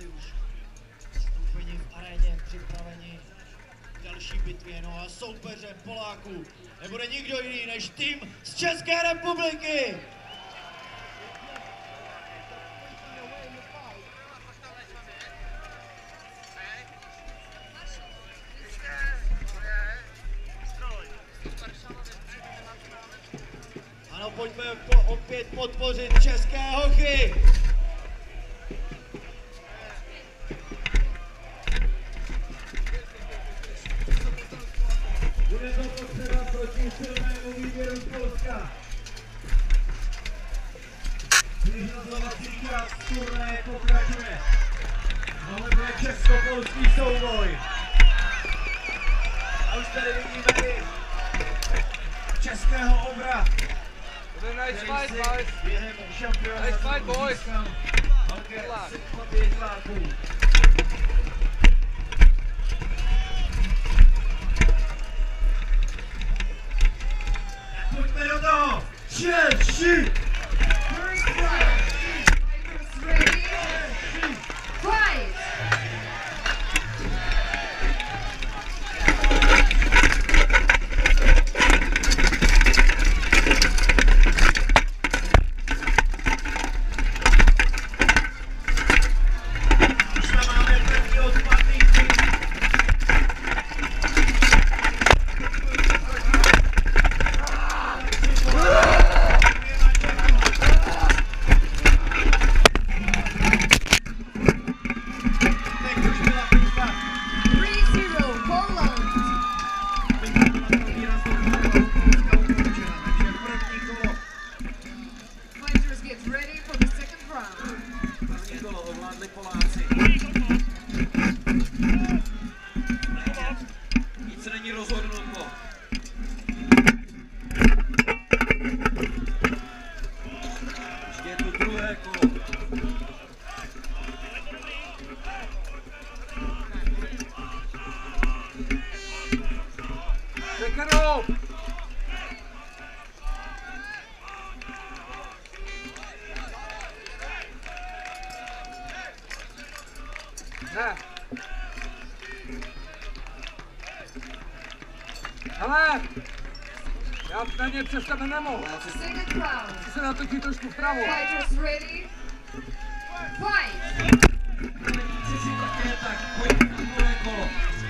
Poláci už vstoupeni v aréně, připraveni k další bitvě. No a soupeřem Poláků nebude nikdo jiný než tým z České republiky. Ano, pojďme opět podpořit české hochy. Bude to potřeba proti silnému výběru z Polska. Vyhlasovací čas turnaje pokračuje. Tohle bude česko-polský souboj. A už tady vidíme i českého Obra. Nice fight, boys. Během šampionátu Nice fight, boys. velké sympatie diváků. Tak pojďme do toho! Češi! Poláci. Nic není rozhodnuto. Ještě je to druhé kolo. Pekarov! Ne. Ale já na ně přes tebe nemohu. Chci se natočit trošku vpravo. Fighters ready? Fight! Češi také, tak pojďme na druhé kolo.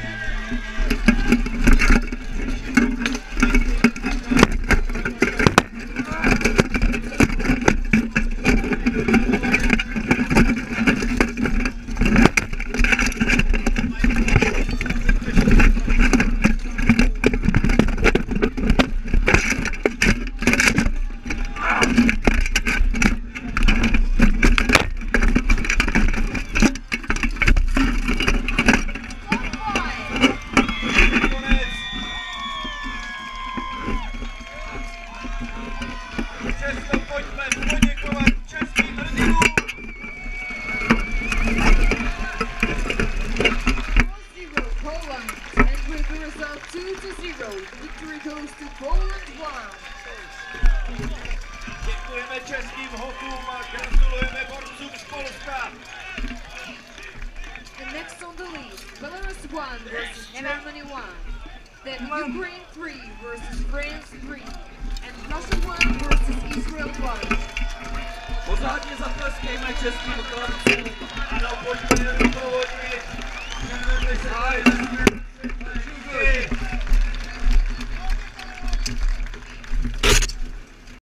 Česko, pojďme poděkovat českým hrdinům! 4-0 Poland, and with the result 2-0, victory goes to Poland 1. Děkujeme českým hokům a gratulujeme borcům z Polska! And next on the list, Belarus 1 versus Germany 1. Then Ukraine 3 versus France 3. And Russia 1 versus Israel 1. Pořádně zatleskejme českým chlapcům! Ano, pojďme je doprovodit!